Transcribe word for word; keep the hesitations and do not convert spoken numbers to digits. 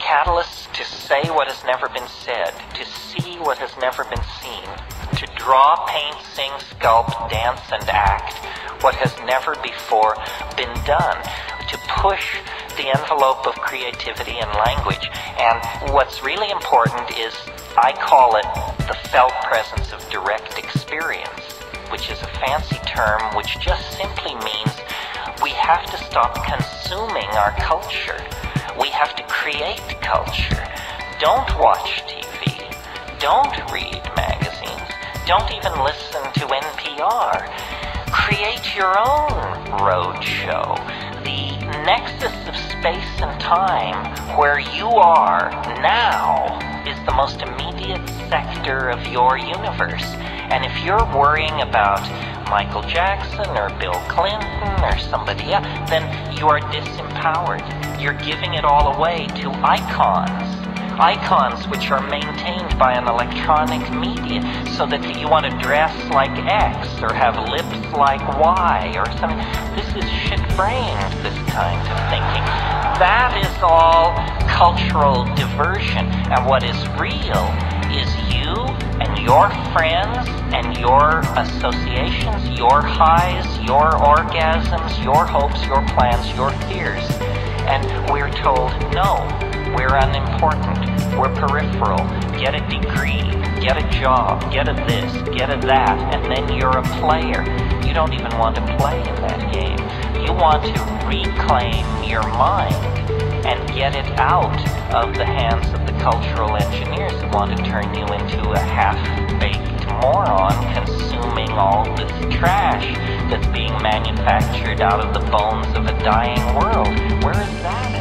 catalysts to say what has never been said, to see what has never been seen, to draw, paint, sing, sculpt, dance, and act what has never before been done, to push the envelope of creativity and language. And what's really important is, I call it the felt presence of direct experience, which is a fancy term which just simply means we have to stop consuming our culture. We have to create culture. Don't watch T V. Don't read magazines. Don't even listen to N P R. Create your own road show. The nexus of space and time where you are now is the most immediate sector of your universe. And if you're worrying about Michael Jackson or Bill Clinton or somebody else, then you are disempowered. You're giving it all away to icons. Icons which are maintained by an electronic media, so that you want to dress like X or have lips like Y or something. This is shit brains, this kind of thinking. That is all cultural diversion. And what is real is you and your friends and your associations, your highs, your orgasms, your hopes, your plans, your fears. And we're told, no, we're unimportant, we're peripheral, get a degree, get a job, get a this, get a that, and then you're a player. You don't even want to play in that game. You want to reclaim your mind and get it out of the hands of the cultural engineers who want to turn you into a half-baked moron consuming all this trash that's being manufactured out of the bones of a dying world. Where is that